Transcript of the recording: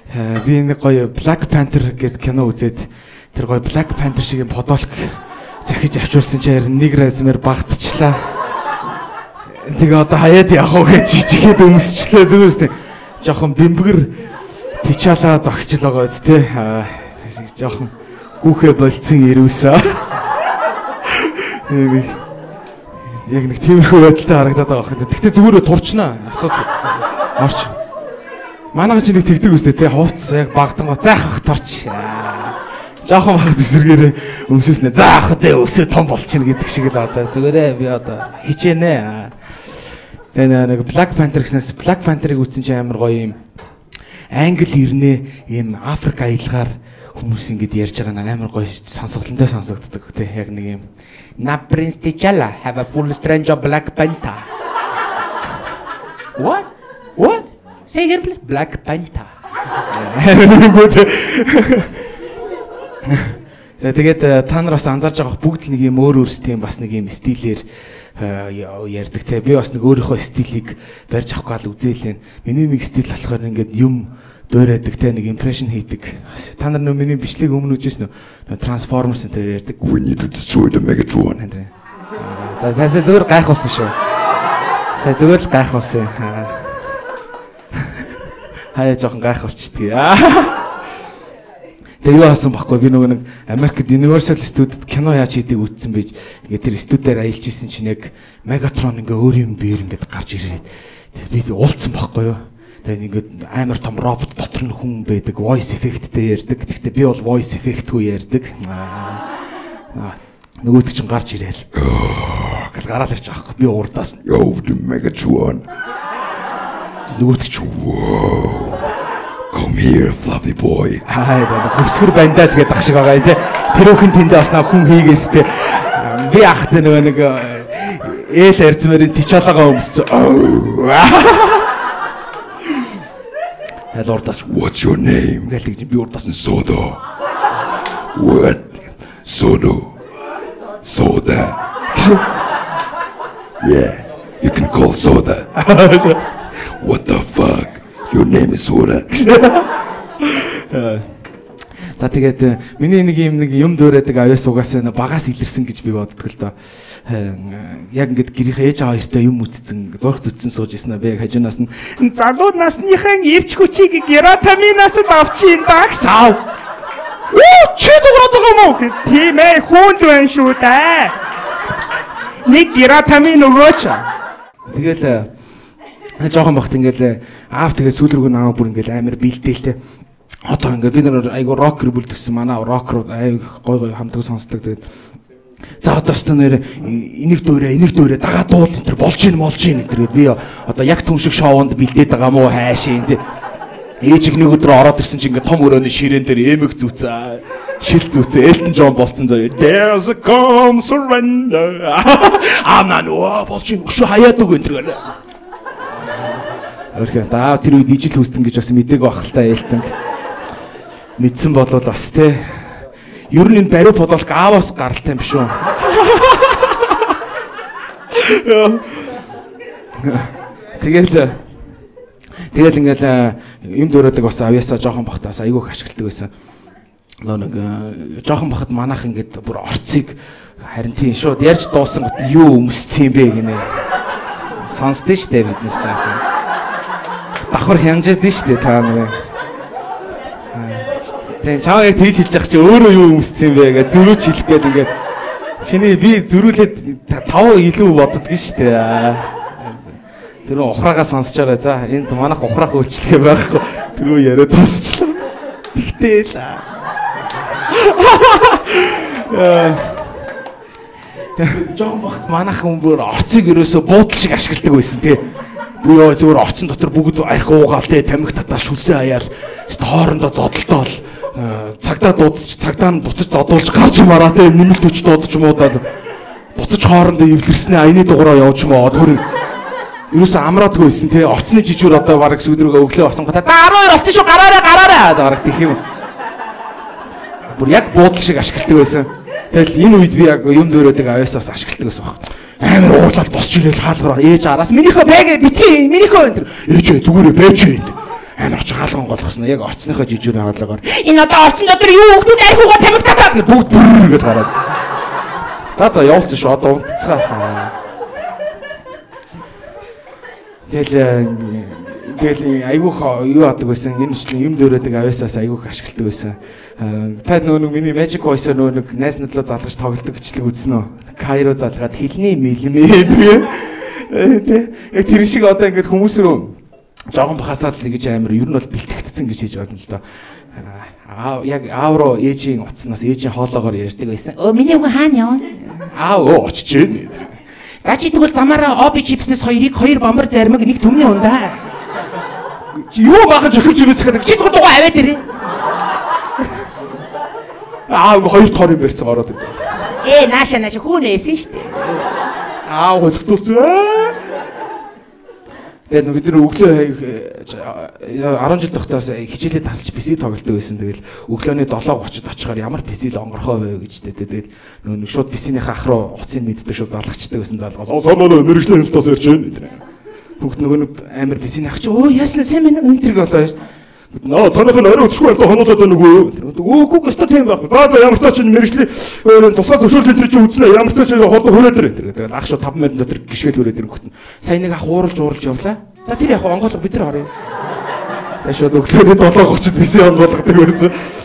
Би нэг гоё Black Panther гэдэг кино үзээд тэр гоё Black Panther шиг юм подолк захиж авчулсан чи харин нэг размер багтчлаа. Тэгээ одоо хаяад явах уу гэж жижигэд өмсчлээ зүгээр үстэй. Жохон бэмбгэр тичаалаа зогсчл байгаа үст те. Жохон гүүхэ болцсон ирүүсээ. Яг нэг тиймэрхүү байдалтай харагдаад байгаа хэрэг. Тэгтээ зүгээр турчнаа. Асуудал орч. Манайх ч нэг тэгдэг үстэй те. Хувцас яг багтан гоо заах торч. Жохон багт эсэргээр өмсөснэ. Заах үү өсөө том болчихно гэдэг шиг л одоо зүгээрээ би одоо хичээнэ. Тэгээ нэг Black Panther гэснээс Black Panther-ыг үзсэн чинь амар гоё юм. Англи ирнэ ийм Африк аялгаар хүмүүс ингэж ярьж байгаа нэг амар гоё сонсголонтой сонсогддог те. Яг нэг юм Na Prince T'Challa have a full strange of Black Panther. What? What? Say again, please. Black Panther. Тэгээд та нараас анзаарч байгаа бүгд нэг юм өөр өөрсдийн бас нэг юм стилээр ярьдаг те. Би бас нэг өөрийнхөө стилийг барьж авах гал үзээлэн. Миний нэг стил болохоор ингээд юм дуурайдаг те, нэг импрешн хийдэг. Та нар миний бичлэг өмнө үзсэн нөө Transformers энэ ярьдаг. We need to destroy the Megatron. За зүгээр гайхуулсан шүү. Сая зүгээр л гайхуулсан. Хаяа жоохон гайхуулчихдаг. Тэгээ юу хасан баггүй би нөгөө нэг Америкт Universal Studios кино яаж хийдэг үзсэн байж ингээд тэр студиудаар аялж исэн чинь яг Megatron ингээ өөр юм биер ингээд гарч ирээд би уулцсан баггүй юу. Тэгээ ингээд амар том робот дотор нь хүн байдаг, voice effectтэй ярьдаг. Гэхдээ би бол voice effectгүй ярьдаг. Нөгөөд чинь гарч ирээл. Гэл гараал ирж байгаа хгүй. Би урдаас ёо Megatron. Нөгөөд чинь Come here, fluffy boy. Хай хөвсгөр бандаа тэгээд ах шиг байгаа юм те. Тэр өхөн тэндээ бас нэг хүн хийгээстэй. Би ахтай нөгөө нэг ээл арцмарын T'Challaгаа өмссөн. Hello, what's your name? Гэлэг би урдаас нь Soda. What? Soda. Yeah, you can call Soda. What the fuck? Your name is Soda. За тэгээд миний нэг юм дөөрөөдөг авьяас угаасаа багаас илэрсэн гэж би боддог л доо. Яг ингээд гэрийнхээ ээж аваа эртээ юм үтцсэн, зургт үтсэн сууж ирсэн бэ. Хажуунаас нь залуу насныхан ирч хүчийг гератаминаас л авчин дагш аав. Чи дуурайд байгаа юм уу? Тийм ээ, хүн л байна шүү дээ. Нэг гератамин өгөөч. Тэгэл жоохон бахт ингээл аав тэгээ сүүл рүү наваа бүр ингээл амар бэлдээлтэй. Одоо ингээд бид нар айгу рокер бүлдгсэн манай рокер ай гой хамтдаг сонсдог тэгээд за одоо ч нэр энийг дөөрэ дагаа дуул энэ төр болж ийн гэдэг би одоо яг түн шиг шоунд бэлдээд байгаа мó хайшин тэ ээж нэг өдөр ороод ирсэн чинь ингээд том өрөөний ширээн дээр эмэг зүүцээ шил зүүцээ Элтон Джон болцсон заяа there's a calm surrender нөө болж ийн өшөө хаяад үг энэ төр өөрхөн даа тэр үед ижил хүстэн гэж бас мэдээг бахалтай Элтон мэдсэн болвол бас те ер нь энэ бариу подолк ааваас гаралтай юм биш үү. Тэгэл ингээл юм дөөрөөдөг бас авьяасаа жоохон бахтаас айгүйх ашигладаг байсан. Нэг жоохон бахад манайх ингээд бүр орцыг харин тийм шууд ярьж дуусан гот юу өмссөн юм бэ гинэ. Сонсдөө штэ бид нар ч яасан. Давхар хянжаад штэ та нарыг. Тэгээ чаа яг тийж хэлж явах чи өөрөө юу өмссөн бэ гэж зөрүүч хэлэх гээд ингээд чиний би зөрүүлээд 5 илүү боддгоо шүү дээ. Тэр ухраагаа сонсчаарай. За энд манайх ухраах үйлчлэгээ байхгүй. Тэр үе яриад дуусчлаа. Тэгтэл жоохон багт манайх хүн бүр орцыг ерөөсө буудал шиг ашигладаг байсан тий. Бүү зөвөр орцон дотор бүгд арх уугаал тий тамхи татаа шүсээ хаяал хоорондоо зодолтоол цагдаа дуудаж цагдаа нь буцаж зодуулж гарч мараа те нэмэлт хүч дуудаж муудаад буцаж хоорондоо эвлэрснээ аяны дугаараа явж маа тэр ерөөсөө амраадгүй байсан те орцны жижигүр одоо бараг сүдрөөгөө өглөө басан гата за 12 болсон шүү гараараа бараг тэх юм бүр яг буудал шиг ашигладаг байсан. Тэгэл энэ үед би яг юм дөөрөөдөг авьяасаас ашигладаг байсан баг. Амар уурлаад босч ирээл хаалгаар ээж араас минийхөө бэгэ битгий минийхөө энэ ээж зүгээрээ бэж энэ амар чаалган голгосноо яг орцныхоо жижүүрийн хаалгаар энэ одоо орцсон дотор юу хүмүүс архиугаа тамигтаад бүгд гээд гараад. За явуулчих шүү одоо унтцгаа. Тэгэл айгүйх юу адаг байсан энэ үчлэн юм дөрөөдөг авьяасаас айгүйх ашигладаг байсан. Та нөгөө миний Magic Voice-оор нөгөө нэг найз надлаа залгаж тоглодог гэчлэг үзсэн үү? Кайро залгаад хэлний миллиметр яг тэр шиг одоо ингээд хүмүүс рүү жоохон бахасаад л гэж амар ер нь бол бэлтгэгдсэн гэж хийж байна л да. Яг аавро ээжийн утаснаас ээжийн хоолоогоор ярьдаг байсан. Миний үгүй хаана явна? Очиж байна. За чи тэгвэл замаараа оби чипснес хоёрыг 2 бамбар зармаг нэг төмний ундаа. Юу бахаж өхөж ирэх гэдэг чи зөвхөн дугаа аваад ирээ. Хоёр тор юм барьцсан ороод идэв. Нааша хүүн эсэн штэ. Хөлгтүүлсэн. Тэгээд бид нар өглөө 10 жил тогтоос хичээлээ тасалж PC тоглолтоо байсан. Тэгэл өглөөний 7:30-д очихоор ямар PC л онгорхоо вэ гэжтэй. Тэгээд нөгөө шууд PC-ийн ах руу уцыг мэддэг шууд залгачдаг байсан залгаас. Санаа мэрэгжлийн хэлтээс ярьж байна. Бүгд нөгөө амар PC-ийн ах чи яасан сайн мэн өнтөрг болоо. Танайх нь орой өчгөө амтаа хонолоод байна үгүй. Үгүй өстө тийм байх. За ямар ч тач мэрэгжлийн тусгай зөвшөөрлөл энэ чинь үзнэ. Ямар ч тач хол хөрөөд ирээ. Тэгээд ах шууд 5 минут дотор гიშгэл хөрөөд ирэнгүүт. Сайн нэг ах ууралж явлаа. За тэр яг онгоолго бид нар харъя. Тэшүүд өглөөний 7:30-д PC онгоолгодог байсан.